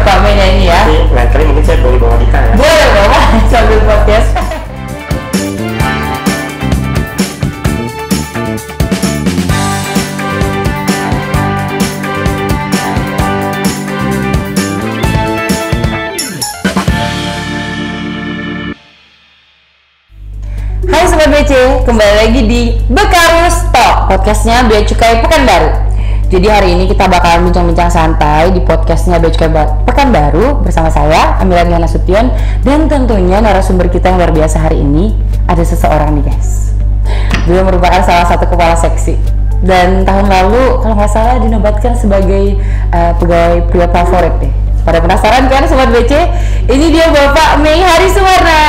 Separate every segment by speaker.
Speaker 1: buat Pak Mei nyanyi ya.
Speaker 2: Nanti lain kali mungkin saya boleh bawa Dita ya.
Speaker 1: Boleh Bapak sambil podcast. Hai Sobat BC, kembali lagi di Bekarus Talk, podcastnya Bea Cukai Pekanbaru. Jadi hari ini kita bakalan bincang-bincang santai di podcastnya Bea Cukai Pekanbaru bersama saya, Amira Diana Nasution, dan tentunya narasumber kita yang luar biasa hari ini ada seseorang nih guys. Beliau merupakan salah satu kepala seksi dan tahun lalu kalau nggak salah dinobatkan sebagai pegawai pria favorit deh. Pada penasaran kan Sobat BC? Ini dia Bapak Mei Hari Suwarna.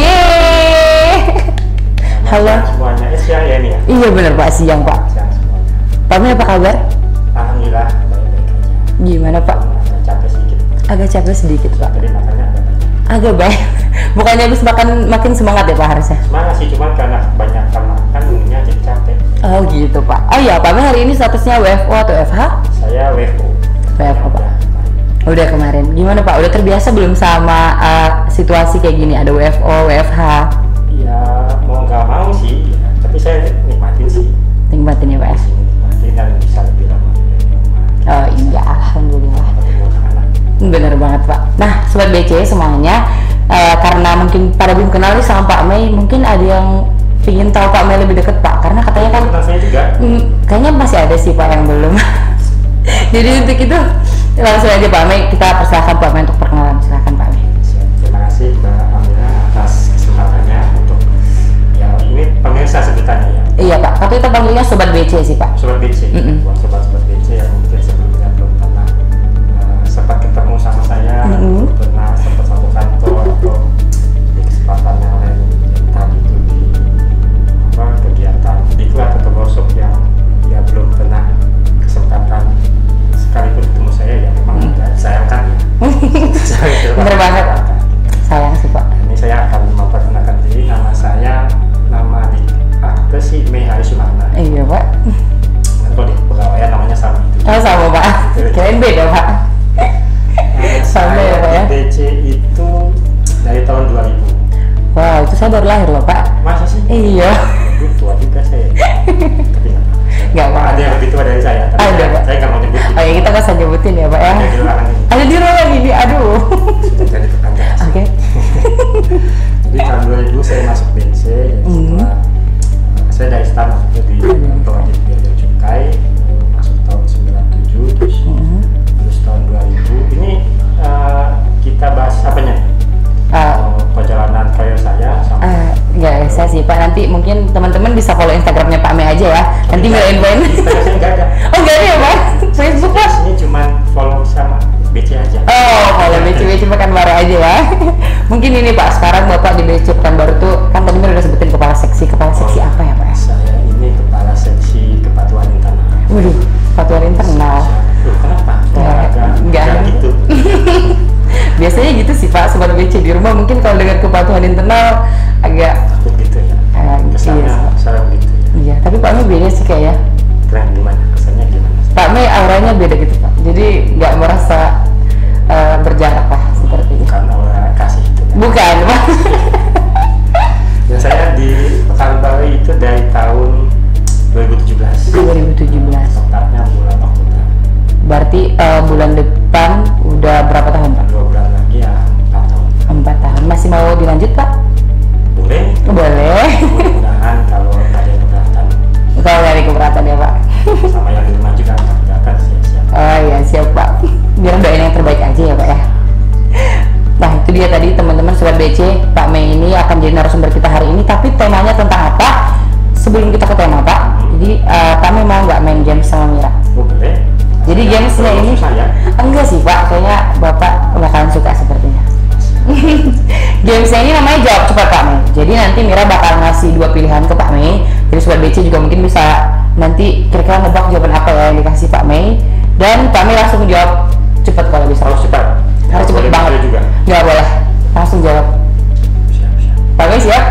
Speaker 1: Yeay! Halo
Speaker 2: semuanya, siang ya ini ya?
Speaker 1: Iya benar Pak, siang Pak.
Speaker 2: Siang semuanya.
Speaker 1: Pak Mei apa kabar?
Speaker 2: Alhamdulillah, baik-baik aja.
Speaker 1: Gimana Pak?
Speaker 2: Agak capek sedikit.
Speaker 1: Agak capek sedikit Pak.
Speaker 2: Tadi makannya agak banyak.
Speaker 1: Agak baik. Bukannya habis makan makin semangat ya Pak harusnya?
Speaker 2: Semangat sih, cuma karena kebanyakan makan dulunya jadi capek.
Speaker 1: Oh gitu Pak. Oh iya Pak Mei hari ini statusnya WFO atau FH?
Speaker 2: Saya WFO.
Speaker 1: WFO Pak. Udah kemarin. Gimana Pak? Udah terbiasa belum sama situasi kayak gini? Ada WFO, WFH?
Speaker 2: Ya mau nggak mau sih, ya. Tapi saya nikmatin sih.
Speaker 1: Nikmatin ya Pak ya?
Speaker 2: Nikmatin dan bisa lebih lama di rumah.
Speaker 1: Oh iya, alhamdulillah.
Speaker 2: Ketemu anak-anak.
Speaker 1: Bener banget Pak. Nah Sobat BC semuanya, karena mungkin pada belum kenal nih sama Pak Mei, mungkin ada yang ingin tahu Pak Mei lebih deket Pak, karena katanya kan
Speaker 2: Kenal saya juga.
Speaker 1: kayaknya masih ada sih Pak yang belum. Jadi untuk itu langsung aja Pak Mei, kita persilahkan Pak Mei untuk perkenalan. Silakan Pak Mei.
Speaker 2: Terima kasih Mbak Amira atas kesempatannya untuk ya ini pemirsa sebutannya ya.
Speaker 1: Iya Pak, tapi kita panggilnya Sobat BC sih Pak.
Speaker 2: Sobat BC, buat sobat-sobat BC yang mungkin sebelumnya belum pernah sempat ketemu sama saya, belum pernah sempat satu kantor atau di kesempatan yang lain yang tadi itu di kegiatan diklat atau workshop yang ya belum pernah kesempatan sekalipun ketemu saya ya memang agak disayangkan ya.
Speaker 1: Bener banget. Sayang sih Pak.
Speaker 2: Ini saya akan memperkenalkan diri, nama saya di akte sih Mei Hari Suwarna.
Speaker 1: Iya Pak.
Speaker 2: Kalau di pegawaian namanya sama itu.
Speaker 1: Oh sama Pak. Kirain beda Pak. Sama ya Pak ya.
Speaker 2: Di DC itu dari tahun 2000.
Speaker 1: Wow, itu saya baru lahir loh Pak.
Speaker 2: Masa sih?
Speaker 1: Iya.
Speaker 2: Aduh, tua juga saya. Tapi
Speaker 1: Nggak apa.
Speaker 2: ada yang lebih tua dari saya. Tapi
Speaker 1: Ada, Pak.
Speaker 2: saya nggak mau nyebutin.
Speaker 1: Oh ya kita nggak usah nyebutin ya Pak ya.
Speaker 2: Ada di ruangan ini.
Speaker 1: Ada di ruangan ini, aduh.
Speaker 2: Sudah jadi tetangga.
Speaker 1: Oke.
Speaker 2: Jadi tahun 2000 saya masuk BC. Jadi setelah saya dari start maksudnya di kantor di Bea Cukai, masuk tahun 97 terus tahun 2000 ini kita bahas apanya nih? Perjalanan karir saya sama
Speaker 1: Nggak saya sih Pak, nanti mungkin teman-teman bisa follow Instagramnya Pak Mei aja ya. Nanti nggak infoin.
Speaker 2: Instagram saya nggak ada.
Speaker 1: Oh nggak ada ya Pak? Facebook Pak?
Speaker 2: Ini cuma follow sama BC aja.
Speaker 1: Oh follow BC Pekanbaru aja ya. Mungkin ini Pak, sekarang Bapak di BC Pekanbaru tuh kan tadi udah sebutin kepala seksi apa ya Pak?
Speaker 2: Saya ini kepala seksi kepatuhan internal.
Speaker 1: Waduh, kepatuhan internal.
Speaker 2: Loh, kenapa?
Speaker 1: Nggak
Speaker 2: gitu.
Speaker 1: Biasanya gitu sih Pak, Sobat BC di rumah mungkin kalau dengan kepatuhan internal agak
Speaker 2: Takut gitu ya. Kesannya
Speaker 1: iya.
Speaker 2: saya gitu ya.
Speaker 1: Iya, tapi Pak Mei beda sih kayaknya.
Speaker 2: Keren gimana? Kesannya gimana?
Speaker 1: Pak Mei auranya beda gitu Pak, jadi nggak merasa berjarak lah seperti itu.
Speaker 2: Bukan aura kasih itu.
Speaker 1: Bukan Pak.
Speaker 2: Dan saya di Pekanbaru itu dari tahun 2017.
Speaker 1: 2017.
Speaker 2: Tepatnya bulan Oktober.
Speaker 1: Berarti bulan depan udah berapa tahun Pak?
Speaker 2: 2 bulan lagi ya 4 tahun.
Speaker 1: 4 tahun. Masih mau dilanjut Pak?
Speaker 2: Boleh.
Speaker 1: Boleh.
Speaker 2: Mudah-mudahan kalau ada yang keberatan
Speaker 1: Kalau dari keberatan ya Pak.
Speaker 2: sama yang di rumah juga akan siap-siap.
Speaker 1: Oh iya siap Pak. Biar doain yang terbaik aja ya Pak ya. Nah itu dia tadi teman-teman Sobat BC, Pak Mei ini akan jadi narasumber kita hari ini. Tapi temanya tentang apa? Sebelum kita ke tema Pak, jadi Pak Mei mau nggak main game sama Mira?
Speaker 2: Boleh.
Speaker 1: Jadi gamesnya ini
Speaker 2: saya
Speaker 1: enggak sih Pak, kayaknya Bapak bakalan suka sepertinya. Gamesnya ini namanya jawab cepat Pak Mei. Jadi nanti Mira bakal ngasih 2 pilihan ke Pak Mei. Jadi Sobat BC juga mungkin bisa nanti kira-kira nebak jawaban apa ya yang dikasih Pak Mei. Dan Pak Mei langsung jawab cepat kalau bisa.
Speaker 2: harus cepat.
Speaker 1: Harus cepat banget.
Speaker 2: Juga.
Speaker 1: Nggak boleh, langsung jawab.
Speaker 2: Siap.
Speaker 1: Pak Mei siap?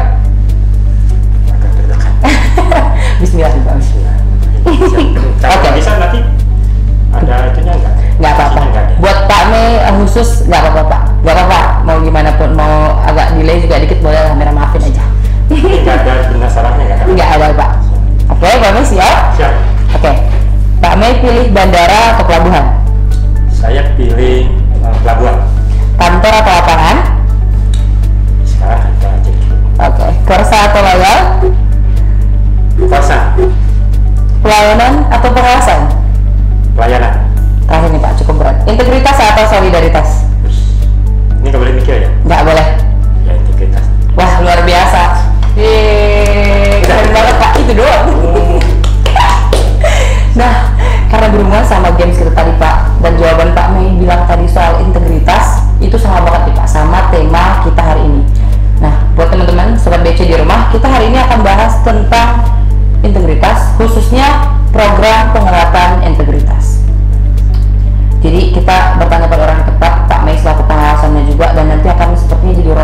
Speaker 2: Agak deg-degan.
Speaker 1: Bismillah Pak Mei.
Speaker 2: Kalau
Speaker 1: Oke.
Speaker 2: bisa nanti ada itunya nggak?
Speaker 1: Nggak apa-apa.
Speaker 2: Isinya nggak ada.
Speaker 1: Buat Pak Mei khusus nggak apa-apa Pak, nggak apa-apa, mau gimana pun, mau agak delay juga dikit boleh lah, merah maafin aja.
Speaker 2: Nggak ada penasarannya nggak?
Speaker 1: Nggak ada Pak. Oke, Pak Mei siap?
Speaker 2: Siap.
Speaker 1: Oke, Pak Mei pilih bandara atau pelabuhan?
Speaker 2: Saya pilih pelabuhan.
Speaker 1: Kantor atau lapangan?
Speaker 2: Sekarang kita aja.
Speaker 1: Oke, Korsa atau loyal?
Speaker 2: Korsa.
Speaker 1: Pelayanan atau pengawasan?
Speaker 2: Pelayanan.
Speaker 1: Terakhir nih Pak, cukup berat. Integritas atau solidaritas?
Speaker 2: Ini nggak boleh mikir ya?
Speaker 1: Nggak boleh.
Speaker 2: Ya integritas.
Speaker 1: Wah, luar biasa. Keren banget Pak, itu doang. Nah, karena berhubungan sama games kita tadi Pak, dan jawaban Pak Mei bilang tadi soal integritas, itu sama banget nih Pak, sama tema kita hari ini. Nah, buat teman-teman Sobat BC di rumah, kita hari ini akan bahas tentang integritas, khususnya program penguatan integritas. Jadi kita bertanya pada orang yang tepat, Pak Mei selaku pengawasannya juga, dan nanti akan sepertinya jadi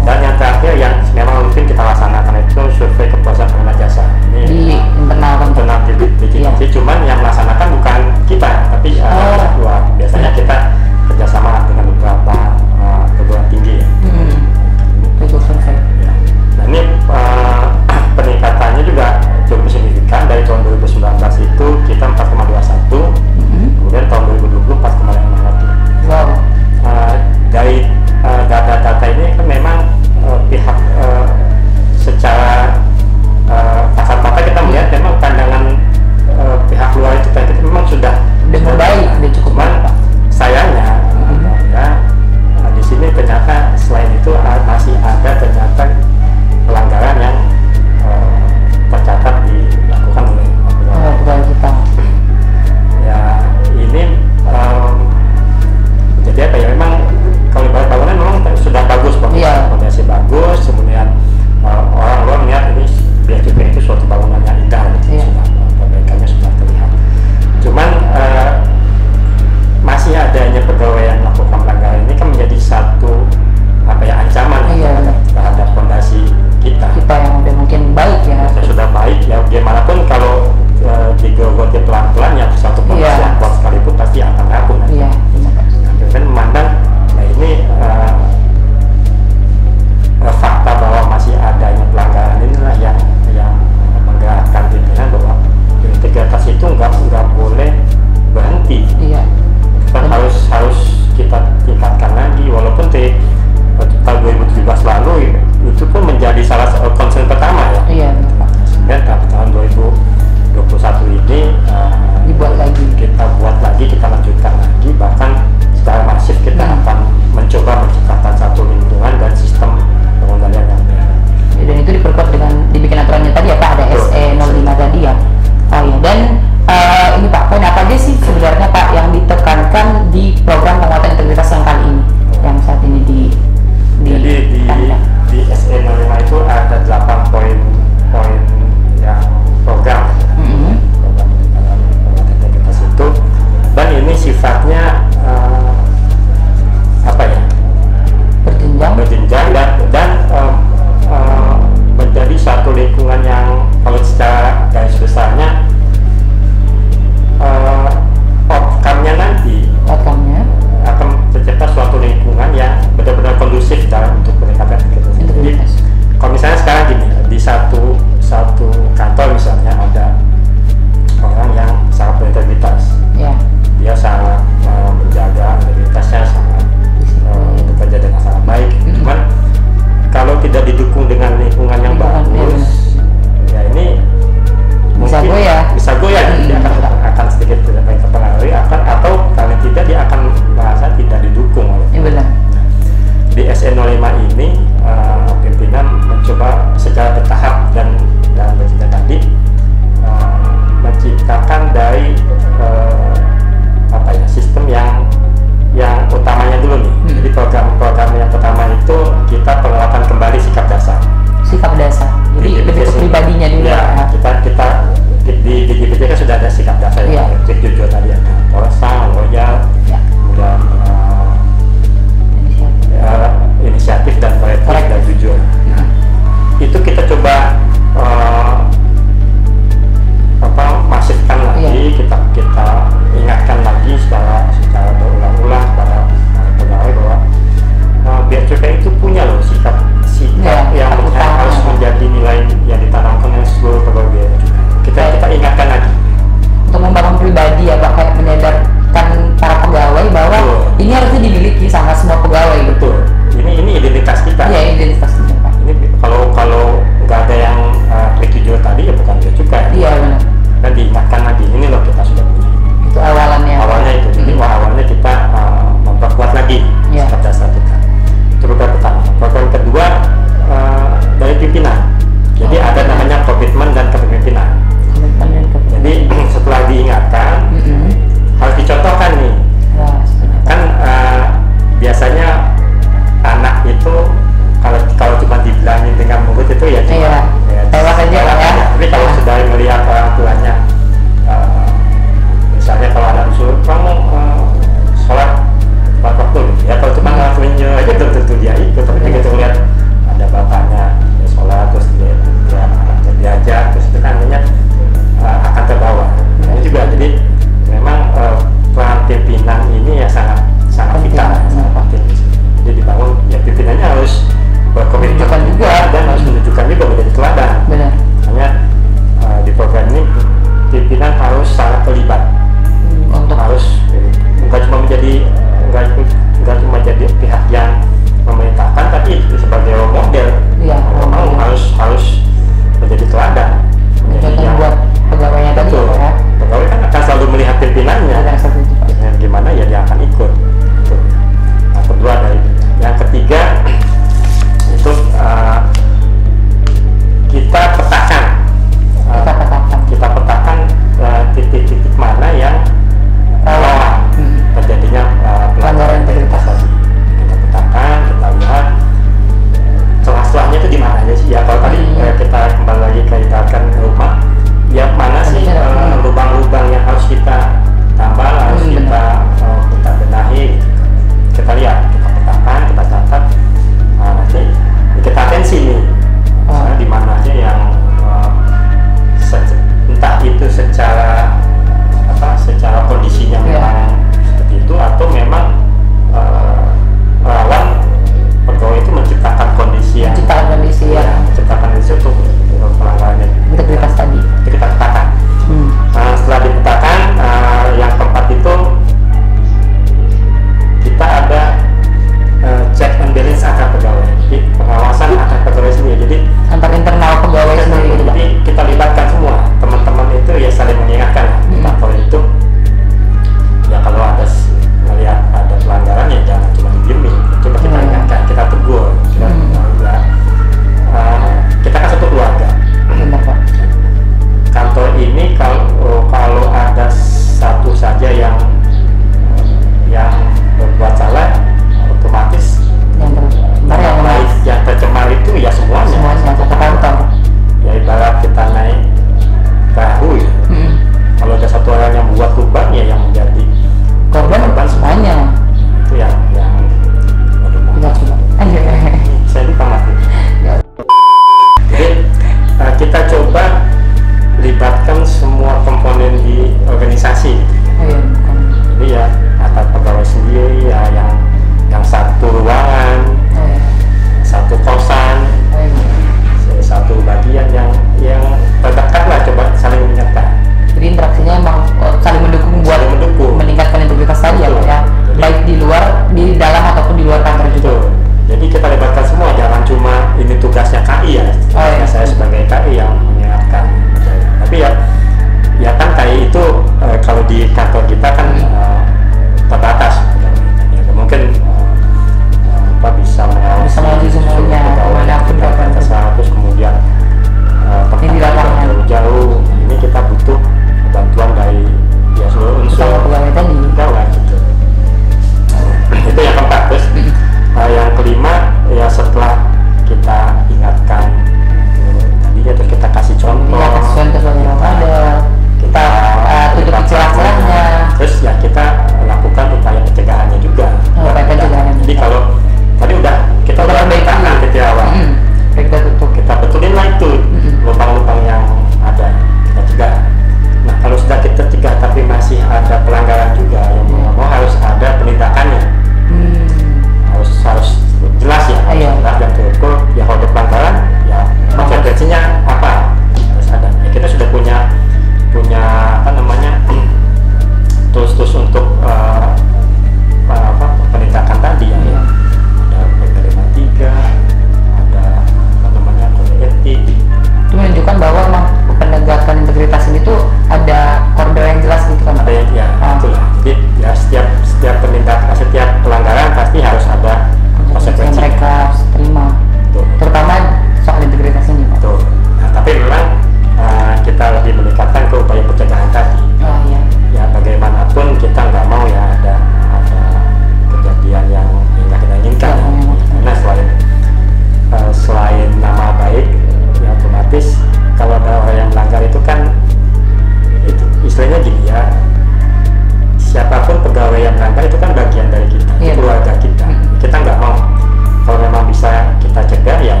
Speaker 2: kita lebih meningkatkan ke upaya pencegahan tadi.
Speaker 1: Oh iya.
Speaker 2: Ya bagaimanapun kita nggak mau ya ada kejadian yang nggak kita inginkan. Karena selain nama baik, ya otomatis kalau ada orang yang melanggar itu kan, itu istilahnya gini ya, siapapun pegawai yang melanggar itu kan bagian dari kita,
Speaker 1: Iya.
Speaker 2: keluarga kita. Kita nggak mau, kalau memang bisa kita cegah ya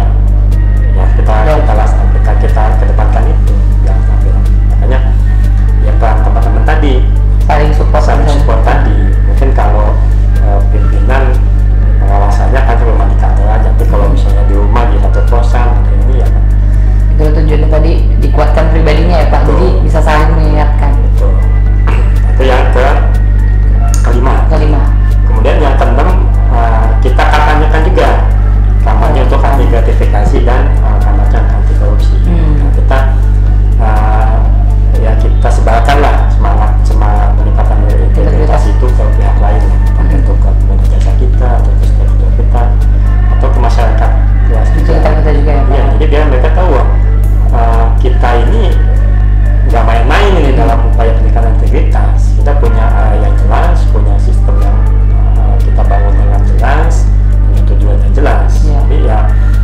Speaker 2: kita kedepankan itu yang sampai. Makanya ya peran teman-teman tadi
Speaker 1: Saling support
Speaker 2: tadi. Mungkin kalau pimpinan pengawasannya kan cuma di kantor aja, tapi kalau misalnya di rumah di satu kosan ini ya
Speaker 1: itu tujuannya tadi dikuatkan pribadinya ya Pak.
Speaker 2: Betul.
Speaker 1: Jadi bisa saling mengingatkan.
Speaker 2: betul. Itu yang kelima. Kemudian yang keenam, kita kampanyekan juga, kampanye untuk anti gratifikasi dan kampanye anti korupsi. Nah, kita sebarkan lah semangat meningkatkan integritas itu ke pihak lain, untuk ke pengguna jasa kita atau ke stakeholder kita atau ke masyarakat luas
Speaker 1: Kita juga ya Pak.
Speaker 2: ya. Jadi biar mereka tahu kita ini nggak main-main ini dalam upaya peningkatan integritas. Kita punya yang jelas, punya sistem yang kita bangun dengan jelas, punya tujuan yang jelas.
Speaker 1: Ya.
Speaker 2: Jadi ya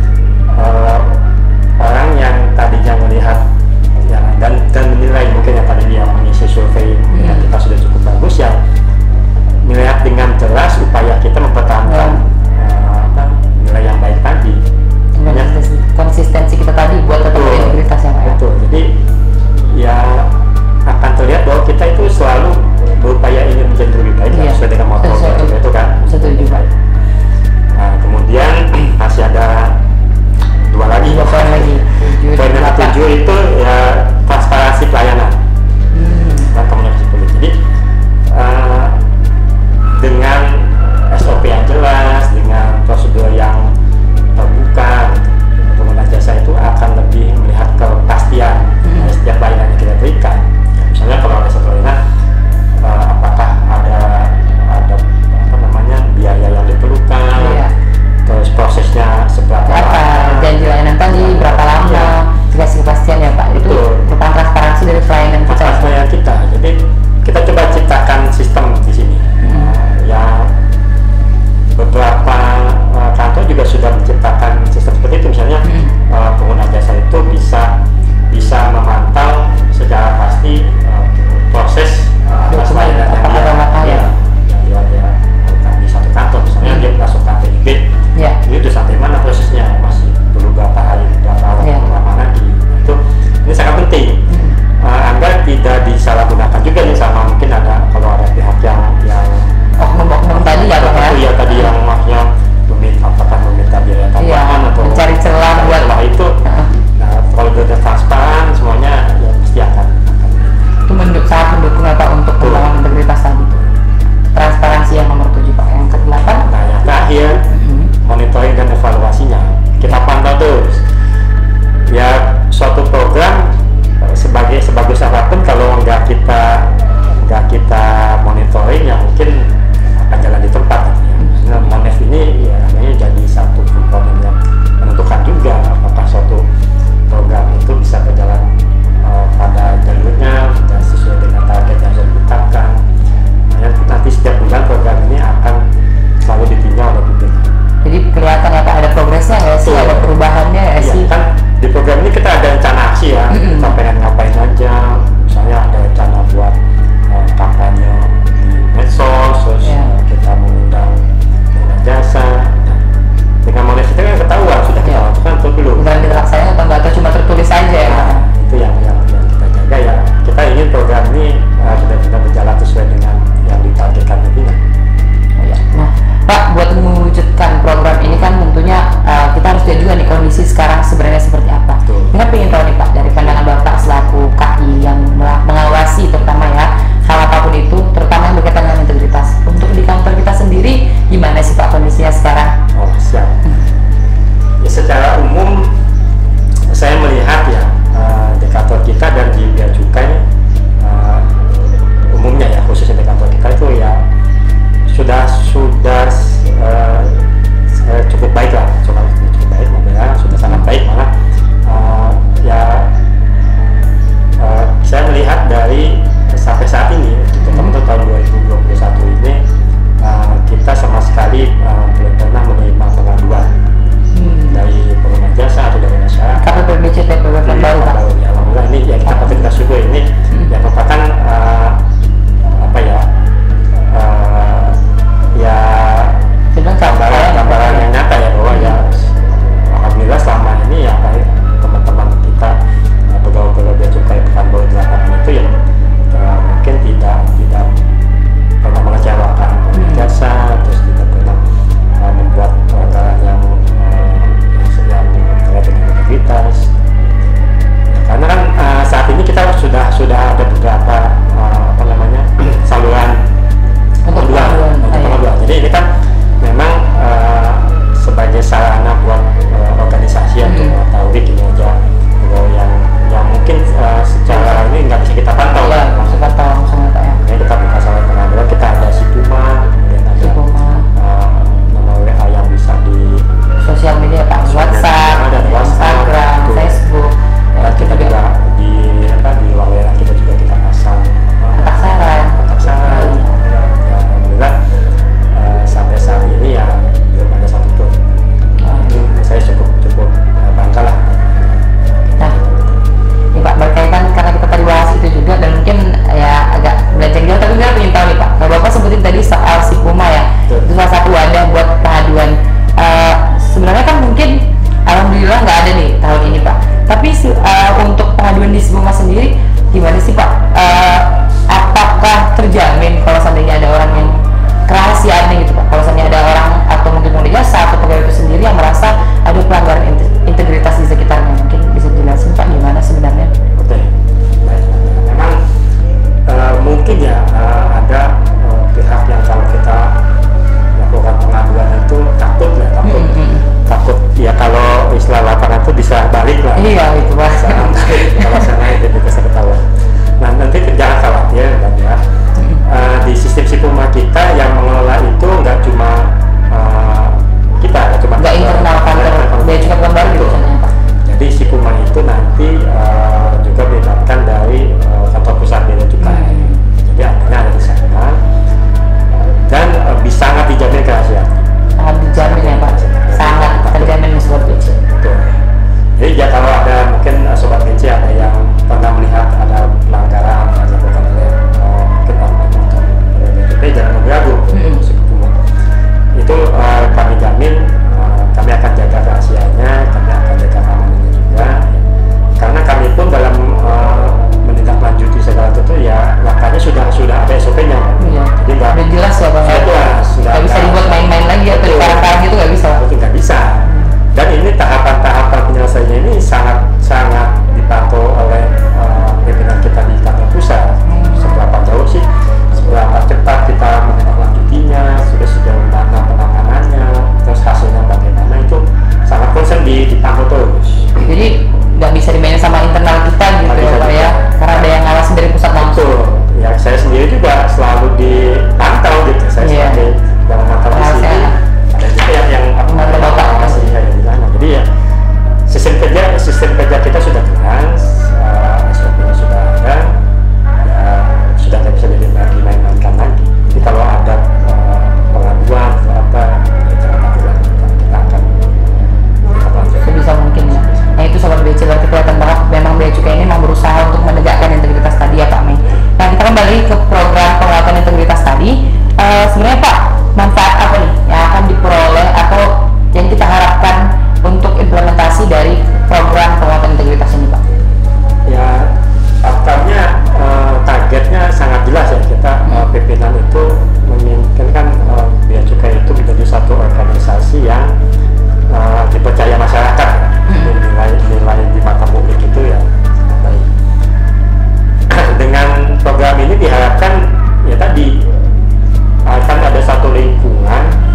Speaker 2: orang yang tadinya melihat ya, dan menilai, mungkin yang tadi dia mengisi survei melihat kita sudah cukup bagus, ya melihat dengan jelas upaya kita mempertahankan nilai yang baik tadi.
Speaker 1: Konsistensi kita tadi buat tetap
Speaker 2: Betul.
Speaker 1: integritas ya Pak ya.
Speaker 2: Betul. Jadi ya akan terlihat bahwa kita itu selalu berupaya ingin menjadi lebih baik,
Speaker 1: Iya.
Speaker 2: sesuai dengan moto itu kan.
Speaker 1: Setuju Pak.
Speaker 2: Nah, kemudian masih ada dua lagi.
Speaker 1: Dua poin lagi.
Speaker 2: Poin yang ketujuh itu ya transparansi pelayanan dan komunikasi publik. Jadi dengan SOP yang jelas, dengan prosedur yang terbuka, pengguna jasa itu akan lebih melihat kepastian setiap layanan yang kita berikan. Misalnya kalau ada satu layanan, apakah ada biaya yang diperlukan,
Speaker 1: Iya.
Speaker 2: terus prosesnya seberapa lama,
Speaker 1: janji layanan tadi berapa lama,
Speaker 2: Iya.
Speaker 1: dikasih kepastian ya Pak. Itu
Speaker 2: Betul.
Speaker 1: tentang transparansi dari pelayanan kita.
Speaker 2: atas pelayanan kita. Jadi kita coba ciptakan sistem di sini. Yang beberapa kantor juga sudah menciptakan sistem seperti itu. Misalnya pengguna jasa itu bisa memantau secara pasti proses atas layanan yang dia lakukan di satu kantor. Misalnya dia masuk kantor IG,
Speaker 1: Ya.
Speaker 2: itu sampai mana prosesnya, masih perlu berapa hari, berapa lama lagi. Ini sangat penting agar tidak disalahgunakan juga nih, sama mungkin ada kalau ada pihak yang
Speaker 1: Oknum-oknum tadi ya Pak ya.
Speaker 2: ya tadi yang maknya apakah meminta biaya tambahan atau
Speaker 1: mencari celah buat
Speaker 2: itu. Nah, kalau sudah transparan semuanya ya pasti akan
Speaker 1: itu sangat mendukung ya Pak untuk membangun integritas tadi. Transparansi yang nomor 7 Pak. Yang ke-8.
Speaker 2: Nah, yang terakhir monitoring dan evaluasinya kita pantau terus. Ya, suatu program sebagus apapun kalau nggak kita monitoring, ya mungkin akan jalan di tempat. Nah, Monef ini ya namanya jadi satu komponen yang menentukan juga apakah suatu program itu bisa berjalan pada jalurnya dan sesuai dengan target yang sudah ditetapkan. Nah, nanti setiap bulan program ini akan selalu ditinjau oleh pimpinan.
Speaker 1: Jadi kelihatan ya Pak, ada progresnya ya sih, ada perubahannya ya
Speaker 2: Iya,
Speaker 1: sih.
Speaker 2: kan di program ini kita ada rencana aksi ya, kita pengen ngapain aja. Misalnya ada rencana buat kampanye di medsos, terus kita mengundang pengguna jasa. Nah, dengan Monef itu kan ketahuan sudah kita lakukan atau belum.
Speaker 1: Bukan kita laksanain atau enggak, atau cuma tertulis aja ya Pak.
Speaker 2: Nah, itu yang kita jaga ya. Kita ingin program ini benar-benar berjalan sesuai dengan yang ditargetkan pimpinan.
Speaker 1: Nah Pak, buat mewujudkan program ini kan tentunya kita harus lihat juga nih kondisi sekarang sebenarnya seperti apa.
Speaker 2: Betul.
Speaker 1: Kita pengen tahu nih Pak, dari pandangan Bapak selaku KI yang mengawasi terutama ya hal apapun itu, terutama yang berkaitan dengan integritas. Untuk di kantor kita sendiri gimana sih Pak kondisinya sekarang?
Speaker 2: Oh, siap. Ya, secara umum saya melihat ya di kantor kita dan di Bea Cukai umumnya ya, khususnya di kantor kita itu ya sudah cukup baik lah, cukup baik, sudah sangat baik malah.
Speaker 1: berusaha untuk menegakkan integritas tadi ya Pak Mei. Nah kita kembali ke program penguatan integritas tadi. Sebenarnya Pak, manfaat apa nih yang akan diperoleh atau yang kita harapkan untuk implementasi dari program penguatan integritas ini Pak?
Speaker 2: Ya, outcome-nya, targetnya sangat jelas ya. Kita pimpinan itu menginginkan Bea Cukai itu menjadi satu organisasi yang dipercaya masyarakat. Nilai di mata publik itu ya baik. Dengan program ini diharapkan ya tadi akan ada satu lingkungan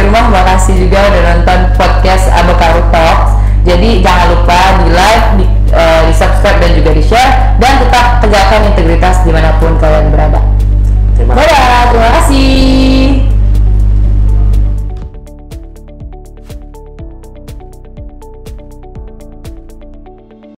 Speaker 1: rumah, makasih juga udah nonton podcast Abekaru Talks. Jadi jangan lupa